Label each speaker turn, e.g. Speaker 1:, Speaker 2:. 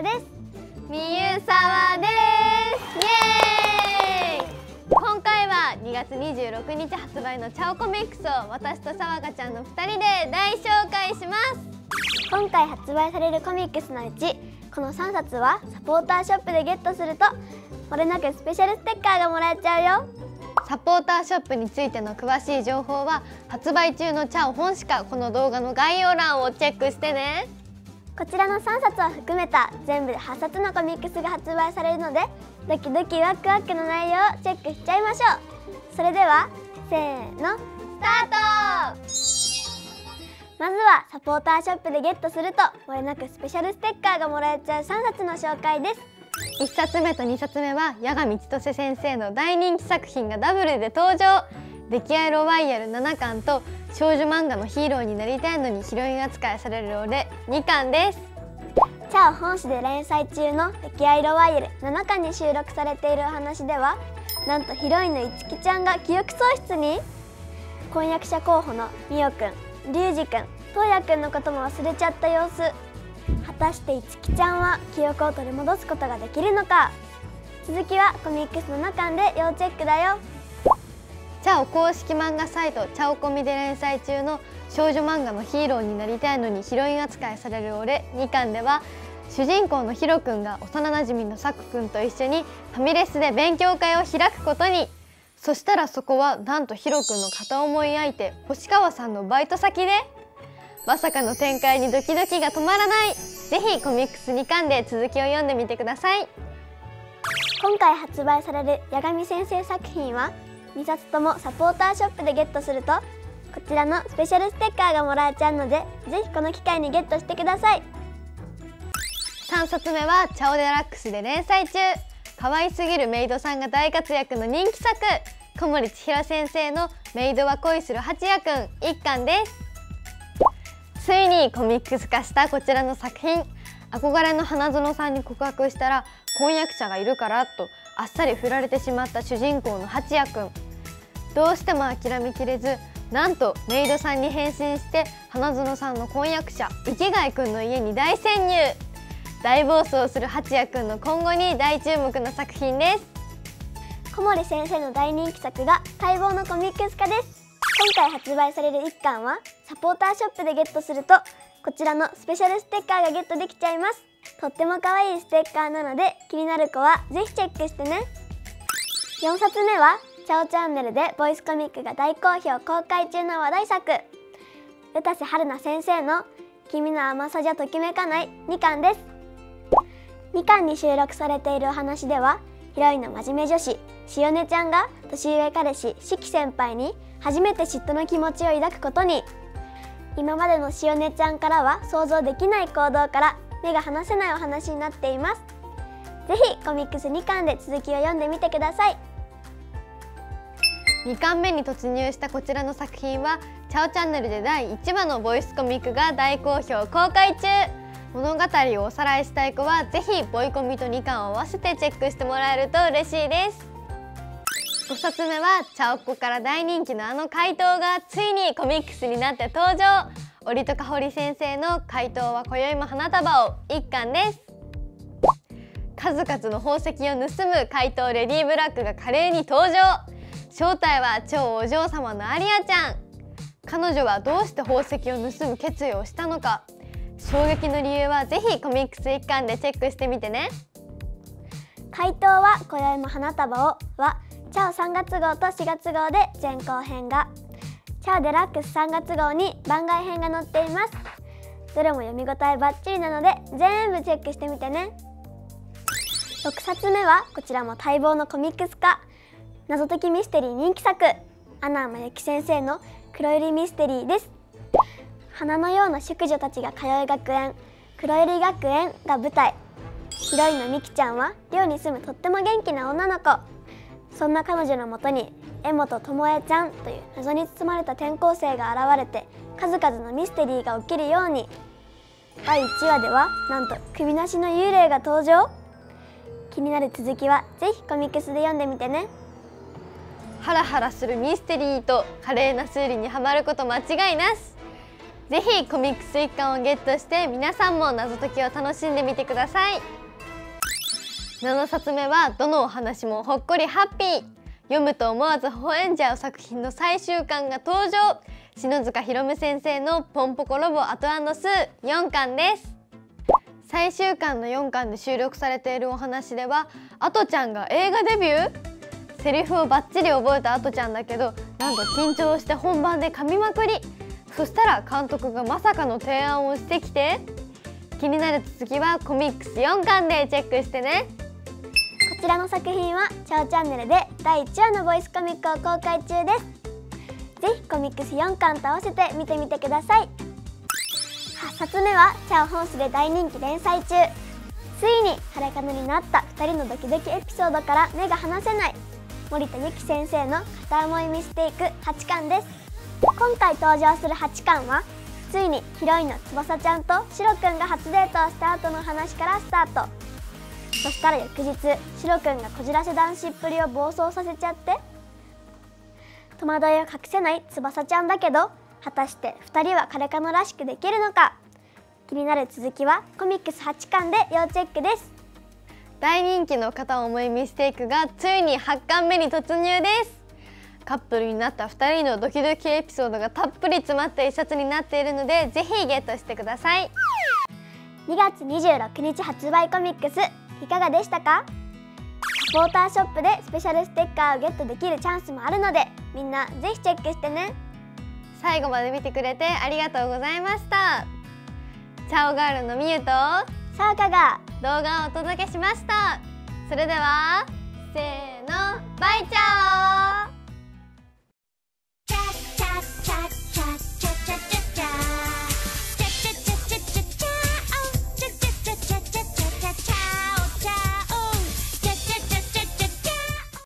Speaker 1: です。みゆさわです。イエーイ。今回は2月26日発売のチャオコミックスを私とさわかちゃんの2人で大紹介します。今回発売されるコミックスのうちこの3冊はサポーターショップでゲットすると漏れなくスペシャルステッカーがもらえちゃうよ。サポーターショップについての詳しい情報は発売中のチャオ本誌かこの動画の概要欄をチェックしてね。こちらの3冊を含めた全部で8冊のコミックスが発売されるのでドキドキワクワクの内容をチェックしちゃいましょう。それではせーのスタート。まずはサポーターショップでゲットすると漏れなくスペシャルステッカーがもらえちゃう3冊の紹介です。1冊目と2冊目は八神千歳先生の大人気作品がダブルで登場。溺愛ロワイヤル7巻と少女漫画のヒーローになりたいのにヒロイン扱いされる俺2巻です。チャオ本誌で連載中の溺愛ロワイヤル7巻に収録されているお話ではなんとヒロインのいつきちゃんが記憶喪失に。婚約者候補のみおくん、りゅうじくん、とうやくんのことも忘れちゃった様子。果たしていつきちゃんは記憶を取り戻すことができるのか。続きはコミックス7巻で要チェックだよ。チャオ公式漫画サイトチャオコミで連載中の少女漫画のヒーローになりたいのにヒロイン扱いされる俺2巻では主人公のヒロくんが幼なじみのサクくんと一緒にファミレスで勉強会を開くことに。そしたらそこはなんとヒロくんの片思い相手星川さんのバイト先でまさかの展開にドキドキが止まらない。ぜひコミックス2巻で続きを読んでみてください。今回発売される八神先生作品は2冊ともサポーターショップでゲットするとこちらのスペシャルステッカーがもらえちゃうのでぜひこの機会にゲットしてください。3冊目はチャオデラックスで連載中可愛すぎるメイドさんが大活躍の人気作小森千尋先生のメイドは恋する八也くん1巻です。ついにコミックス化したこちらの作品。憧れの花園さんに告白したら婚約者がいるからとあっさり振られてしまった主人公の八也くん。どうしても諦めきれずなんとメイドさんに変身して花園さんの婚約者池貝くんの家に大潜入。大暴走する八也くんの今後に大注目の作品です。小森先生の大人気作が待望のコミックス化です。今回発売される1巻はサポーターショップでゲットするとこちらのスペシャルステッカーがゲットできちゃいます。とっても可愛いステッカーなので気になる子はぜひチェックしてね。4冊目はチャオチャンネルでボイスコミックが大好評公開中の話題作歌瀬春菜先生の君の甘さじゃときめかない2巻です。2巻に収録されているお話ではヒロインの真面目女子しおねちゃんが年上彼氏しき先輩に初めて嫉妬の気持ちを抱くことに。今までのしおねちゃんからは想像できない行動から目が離せないお話になっています。ぜひコミックス2巻で続きを読んでみてください。2巻目に突入したこちらの作品はチャオチャンネルで第1話のボイスコミックが大好評公開中。物語をおさらいしたい子はぜひボイコミと2巻を合わせてチェックしてもらえると嬉しいです。5冊目はチャオっ子から大人気のあの怪盗がついにコミックスになって登場。折戸香織先生の怪盗は今宵も花束を1巻です。数々の宝石を盗む怪盗レディー・ブラックが華麗に登場。正体は超お嬢様のアリアちゃん。彼女はどうして宝石を盗む決意をしたのか。衝撃の理由はぜひコミックス1巻でチェックしてみてね。怪盗は今宵も花束をはチャオ3月号と4月号で前後編が、チャオデラックス3月号に番外編が載っています。どれも読み応えバッチリなので全部チェックしてみてね。6冊目はこちらも待望のコミックス化謎解きミステリー人気作阿南真由紀先生の黒百合ミステリーです。花のような淑女たちが通う学園黒百合学園が舞台。ヒロインのみきちゃんは寮に住むとっても元気な女の子。そんな彼女のもとに江本智恵ちゃんという謎に包まれた転校生が現れて数々のミステリーが起きるように。第1話ではなんと首なしの幽霊が登場。気になる続きはぜひコミックスで読んでみてね。ハラハラするミステリーと華麗な推理にはまること間違いなし。 ぜひコミックス1巻をゲットして皆さんも謎解きを楽しんでみてください。7冊目はどのお話もほっこりハッピー、読むと思わず微笑んじゃう作品の最終巻が登場。篠塚ひろむ先生のポンポコロボアト&スー4巻です。最終巻の4巻で収録されているお話では、アトちゃんが映画デビュー。セリフをバッチリ覚えたアトちゃんだけど、なんと緊張して本番で噛みまくり。そしたら監督がまさかの提案をしてきて、気になる続きはコミックス4巻でチェックしてね。
Speaker 2: こちらの作品はチャオチャンネルで第1話のボイスコミックを公開中です。ぜひコミックス4巻と合わせて見てみてください。8冊目はチャオ本誌で大人気連載中。ついにハレカノになった2人のドキドキエピソードから目が離せない森田由紀先生の片思いミステイク8巻です。今回登場する8巻はついにヒロインの翼ちゃんとシロくんが初デートをした後の話からスタート。そしたら翌日、シロくんがこじらせ男子っぷりを暴走させちゃって、戸惑いを隠せない翼ちゃんだけど、果たして2人はカレカノらしくできるのか。気になる続きはコミックス8巻で要チェックです。
Speaker 1: 大人気の片思いミステイクがついに8巻目に突入です。カップルになった2人のドキドキエピソードがたっぷり詰まった一冊になっているので、ぜひゲットしてください。
Speaker 2: 2月26日発売コミックスいかがでしたか？サポーターショップでスペシャルステッカーをゲットできるチャンスもあるので、みんなぜひチェックしてね。
Speaker 1: 最後まで見てくれてありがとうございました。チャオガールのみゆと
Speaker 2: さわかが
Speaker 1: 動画をお届けしました。それではせーの、バイチャオ。